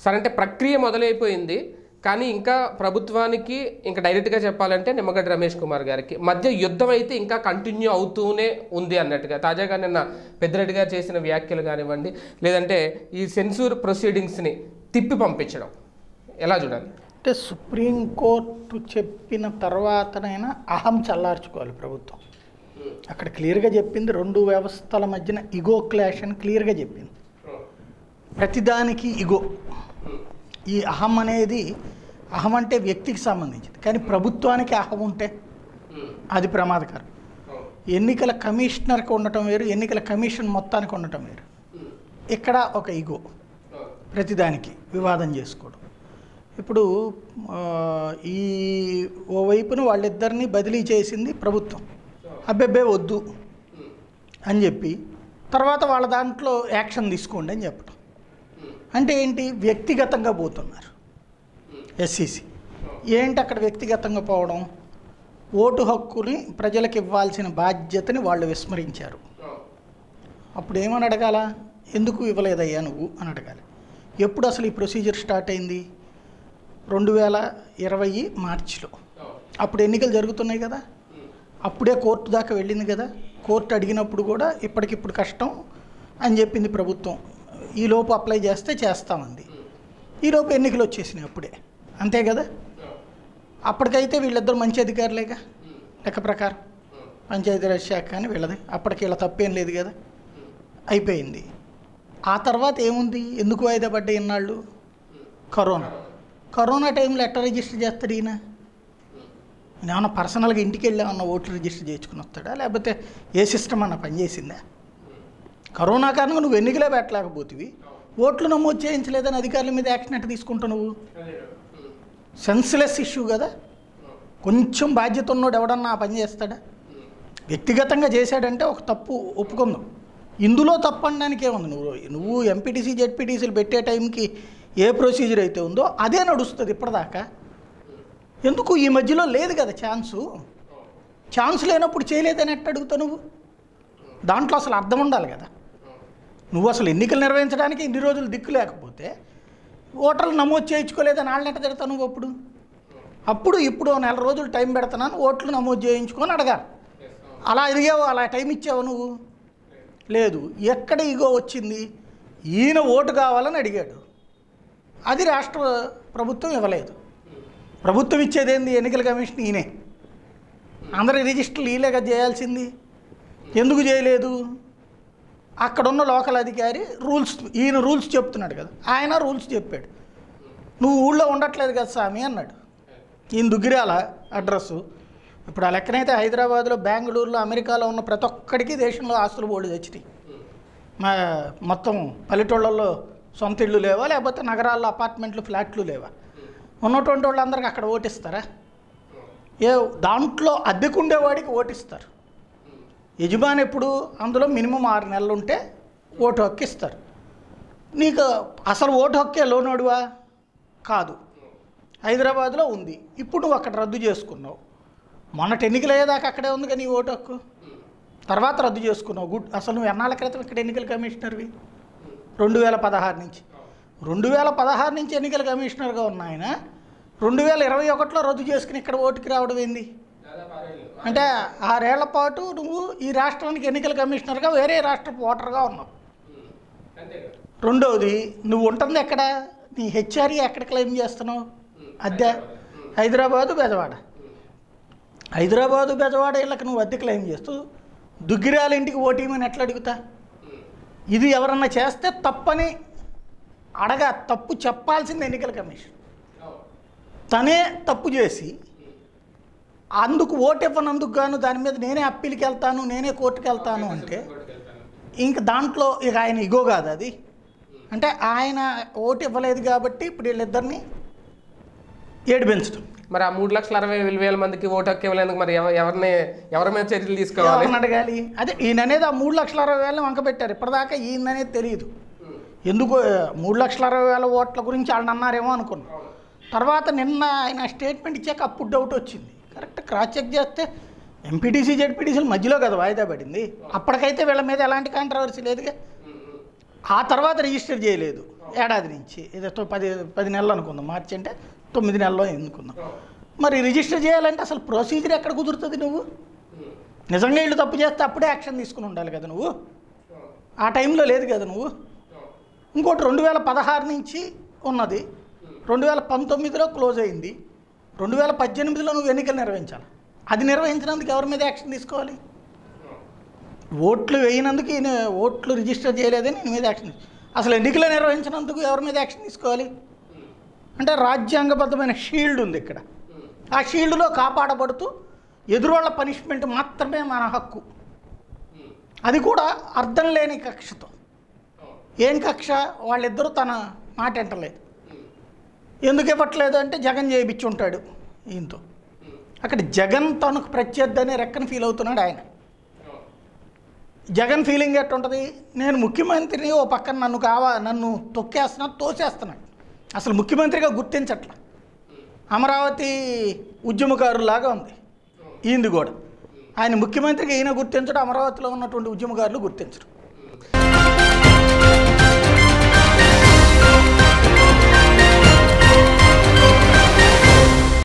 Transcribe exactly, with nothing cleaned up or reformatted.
సరే అంటే ప్రక్రియ మొదలైపోయింది, కానీ ఇంకా ప్రభుత్వానికి ఇంకా డైరెక్ట్గా చెప్పాలంటే నిమ్మగడ్డ రమేష్ కుమార్ గారికి మధ్య యుద్ధం అయితే ఇంకా కంటిన్యూ అవుతూనే ఉంది అన్నట్టుగా తాజాగా నిన్న పెద్దిరెడ్డి గారు చేసిన వ్యాఖ్యలు కానివ్వండి, లేదంటే ఈ సెన్సూర్ ప్రొసీడింగ్స్ని తిప్పి పంపించడం ఎలా చూడాలి? అంటే సుప్రీంకోర్టు చెప్పిన తర్వాతనైనా అహం చల్లార్చుకోవాలి ప్రభుత్వం. అక్కడ క్లియర్గా చెప్పింది, రెండు వ్యవస్థల మధ్యన ఇగో క్లాష్ అని క్లియర్గా చెప్పింది. ప్రతిదానికి ఇగో, ఈ అహం అనేది, అహం అంటే వ్యక్తికి సంబంధించింది, కానీ ప్రభుత్వానికి అహం ఉంటే అది ప్రమాదకరం. ఎన్నికల కమిషనర్కి ఉండటం వేరు, ఎన్నికల కమిషన్ మొత్తానికి ఉండటం వేరు. ఇక్కడ ఒక ఇగో, ప్రతిదానికి వివాదం చేసుకోవడం. ఇప్పుడు ఈ ఓవైపున వాళ్ళిద్దరిని బదిలీ చేసింది ప్రభుత్వం, అబ్బెబ్బే వద్దు అని చెప్పి తర్వాత వాళ్ళ దాంట్లో యాక్షన్ తీసుకోండి అని చెప్పడం. అంటే ఏంటి? వ్యక్తిగతంగా పోతున్నారు ఎస్సీసీ. ఏంటి అక్కడ వ్యక్తిగతంగా పోవడం? ఓటు హక్కుని ప్రజలకు ఇవ్వాల్సిన బాధ్యతని వాళ్ళు విస్మరించారు. అప్పుడు ఏమని అడగాల? ఎందుకు ఇవ్వలేదయ్యా నువ్వు అని అడగాలి. ఎప్పుడు అసలు ఈ ప్రొసీజర్ స్టార్ట్ అయింది? రెండు వేల ఇరవై మార్చిలో. అప్పుడు ఎన్నికలు జరుగుతున్నాయి కదా, అప్పుడే కోర్టు దాకా వెళ్ళింది కదా. కోర్టు అడిగినప్పుడు కూడా ఇప్పటికిప్పుడు కష్టం అని చెప్పింది ప్రభుత్వం, ఈలోపు అప్లై చేస్తే చేస్తామంది. ఈలోపు ఎన్నికలు వచ్చేసినాయి అప్పుడే, అంతే కదా. అప్పటికైతే వీళ్ళిద్దరు మంచి అధికారులేగా లెక్క ప్రకారం, పంచాయతీరాజ్ శాఖ కానీ వీళ్ళది. అప్పటికి వీళ్ళ తప్పేం లేదు కదా, అయిపోయింది. ఆ తర్వాత ఏముంది? ఎందుకు వాయిదా పడ్డాయి ఇన్నాళ్ళు? కరోనా. కరోనా టైంలో ఎట్లా రిజిస్టర్ చేస్తాడు ఈయన? ఏమన్నా పర్సనల్గా ఇంటికి వెళ్ళి ఏమన్నా ఓట్లు రిజిస్టర్ చేసుకుని వస్తాడా, లేకపోతే ఏ సిస్టమ్ అన్న పనిచేసిందా? కరోనా కారణంగా నువ్వు ఎన్నికలే పెట్టలేకపోతివి, ఓట్లు నమోదు చేయించలేదని అధికారుల మీద యాక్షన్ ఎట్లా తీసుకుంటావు నువ్వు? సెన్స్లెస్ ఇష్యూ కదా. కొంచెం బాధ్యత ఉన్నోడు ఎవడన్నా ఆ పని చేస్తాడా? వ్యక్తిగతంగా చేశాడంటే ఒక తప్పు ఒప్పుకుందాం. ఇందులో తప్పు అనడానికి ఏముంది? నువ్వు నువ్వు ఎంపీటీసీ జెడ్పీటీసీలు పెట్టే టైంకి ఏ ప్రొసీజర్ అయితే ఉందో అదే నడుస్తుంది ఇప్పటిదాకా. ఎందుకు ఈ మధ్యలో లేదు కదా ఛాన్సు? ఛాన్స్ లేనప్పుడు చేయలేదని ఎట్ట అడుగుతావు నువ్వు? దాంట్లో అసలు అర్థం ఉండాలి కదా. నువ్వు అసలు ఎన్నికలు నిర్వహించడానికి ఇన్ని రోజులు దిక్కు లేకపోతే ఓటర్లు నమోదు చేయించుకోలేదని వాళ్ళని తిడతావు నువ్వు. అప్పుడు అప్పుడు ఇప్పుడు నెల రోజులు టైం పెడుతున్నాను, ఓట్లు నమోదు చేయించుకొని అడగాలి. అలా అడిగావు, అలా టైం ఇచ్చావు నువ్వు? లేదు. ఎక్కడ ఇగో వచ్చింది? ఈయన ఓటు కావాలని అడిగాడు, అది రాష్ట్ర ప్రభుత్వం ఇవ్వలేదు. ప్రభుత్వం ఇచ్చేదేంది? ఎన్నికల కమిషన్ ఈయనే. అందరి రిజిస్టర్లు ఈలేగా చేయాల్సింది, ఎందుకు చేయలేదు? అక్కడున్న లోకల్ అధికారి రూల్స్, ఈయన రూల్స్ చెప్తున్నాడు కదా, ఆయన రూల్స్ చెప్పాడు. నువ్వు ఊళ్ళో ఉండట్లేదు కదా స్వామి అన్నాడు. ఈయన దుగ్గిరాల అడ్రస్సు. ఇప్పుడు ఆ లెక్కనైతే హైదరాబాద్లో, బెంగళూరులో, అమెరికాలో ఉన్న ప్రతి ఒక్కడికి దేశంలో ఆస్తులు బోర్డు తెచ్చినాయి. మా మొత్తం పల్లెటూళ్ళల్లో సొంత ఇళ్ళు లేవా, లేకపోతే నగరాల్లో అపార్ట్మెంట్లు, ఫ్లాట్లు లేవా? ఉన్నటువంటి వాళ్ళందరికీ అక్కడ ఓటిస్తారా? ఏ దాంట్లో అద్దెకుండేవాడికి ఓటిస్తారు. యజమాని ఎప్పుడు అందులో మినిమం ఆరు నెలలు ఉంటే ఓటు హక్కు ఇస్తారు. నీకు అసలు ఓటు హక్కే లోనోడువా కాదు, హైదరాబాద్లో ఉంది. ఇప్పుడు నువ్వు అక్కడ రద్దు చేసుకున్నావు. మొన్నటి ఎన్నికలు అయ్యేదాకా అక్కడే ఉంది కానీ నీ ఓటు హక్కు, తర్వాత రద్దు చేసుకున్నావు. గుడ్. అసలు నువ్వు ఎన్నాళ్ళ క్రితం ఇక్కడ ఎన్నికల కమిషనర్వి? రెండు వేల పదహారు నుంచి రెండు వేల పదహారు నుంచి ఎన్నికల కమిషనర్గా ఉన్న ఆయన రెండు వేల ఇరవై ఒకటిలో రద్దు చేసుకుని ఇక్కడ ఓటుకి రావడం ఏంది? అంటే ఆరేళ్ల పాటు నువ్వు ఈ రాష్ట్రానికి ఎన్నికల కమిషనర్గా వేరే రాష్ట్రపు ఓటర్గా ఉన్నావు. రెండవది, నువ్వు ఉంటుంది ఎక్కడ? నీ హెచ్ఆర్ఈ ఎక్కడ క్లెయిమ్ చేస్తున్నావు? అద్దె హైదరాబాదు, బెజవాడ. హైదరాబాదు, బెజవాడ ఇళ్ళకి నువ్వు అద్దె క్లెయిమ్ చేస్తూ దుగ్గిరాల ఇంటికి ఓటీమని ఎట్లా అడుగుతా? ఇది ఎవరన్నా చేస్తే తప్పని అడగా, తప్పు చెప్పాల్సింది ఎన్నికల కమిషన్. తనే తప్పు చేసి అందుకు ఓటు ఇవ్వనందుకు గాను దాని మీద నేనే అప్పీల్కి వెళ్తాను, నేనే కోర్టుకి వెళ్తాను అంటే ఇంక దాంట్లో ఇక ఆయన ఇగో కాదు అది. అంటే ఆయన ఓటు ఇవ్వలేదు కాబట్టి ఇప్పుడు వీళ్ళిద్దరిని ఏడిపించడం. మరి ఆ మూడు లక్షల అరవై వేల మందికి ఓటు హక్కు ఇవ్వలేందుకు మరి ఎవరిని ఎవరి మీద చర్యలు తీసుకోవాలి? అడగాలి. అదే ఈయన అనేది ఆ మూడు లక్షల అరవై వేలని వంక పెట్టారు. ఇప్పటిదాకా ఈయన అనేది తెలియదు. ఎందుకు మూడు లక్షల అరవై వేల ఓట్ల గురించి వాళ్ళు అన్నారేమో అనుకున్నాం. తర్వాత నిన్న ఆయన స్టేట్మెంట్ ఇచ్చాక అప్పుడు డౌట్ వచ్చింది. కరెక్ట్ క్రాస్ చెక్ చేస్తే ఎంపీటీసీ జెడ్పీటీసీల మధ్యలో కదా వాయిదా పడింది. అప్పటికైతే వీళ్ళ మీద ఎలాంటి కాంట్రవర్సీ లేదుగా. ఆ తర్వాత రిజిస్టర్ చేయలేదు ఏడాది నుంచి, ఏదో పది పది నెలలు అనుకుందాం, మార్చి అంటే తొమ్మిది నెలలు ఎందుకుందాం. మరి రిజిస్టర్ చేయాలంటే అసలు ప్రొసీజర్ ఎక్కడ కుదురుతుంది? నువ్వు నిజంగా వీళ్ళు తప్పు చేస్తే అప్పుడే యాక్షన్ తీసుకుని ఉండాలి కదా, నువ్వు ఆ టైంలో లేదు కదా నువ్వు. ఇంకోటి రెండు వేల పదహారు నుంచి ఉన్నది, రెండు వేల పంతొమ్మిదిలో క్లోజ్ అయింది, రెండు వేల పద్దెనిమిదిలో నువ్వు ఎన్నికలు నిర్వహించాలి. అది నిర్వహించినందుకు ఎవరి మీద యాక్షన్ తీసుకోవాలి? ఓట్లు వేయినందుకు ఈయన ఓట్లు రిజిస్టర్ చేయలేదని ఈయన మీద యాక్షన్. అసలు ఎన్నికలు నిర్వహించినందుకు ఎవరి మీద యాక్షన్ తీసుకోవాలి? అంటే రాజ్యాంగబద్ధమైన షీల్డ్ ఉంది ఇక్కడ, ఆ షీల్డ్లో కాపాడబడుతూ ఎదురోళ్ళ పనిష్మెంట్ మాత్రమే మన హక్కు, అది కూడా అర్థం లేని కక్షతో. ఏం కక్ష? వాళ్ళిద్దరూ తన మాట ఎంటలేదు. ఎందుకు ఇవ్వట్లేదు అంటే జగన్ చేయించి ఉంటాడు ఈయనతో. అక్కడ జగన్ తనకు ప్రత్యర్థి అనే రెక్కను ఫీల్ అవుతున్నాడు ఆయన. జగన్ ఫీలింగ్ ఎట్టుంటుంది? నేను ముఖ్యమంత్రిని, ఓ పక్కన నన్ను కావా నన్ను తొక్కేస్తున్నా తోసేస్తున్నాడు, అసలు ముఖ్యమంత్రిగా గుర్తించట్లా. అమరావతి ఉద్యమకారులాగా ఉంది ఈయనది కూడా. ఆయన ముఖ్యమంత్రిగా ఈయన గుర్తించడం, అమరావతిలో ఉన్నటువంటి ఉద్యమకారులు గుర్తించరు.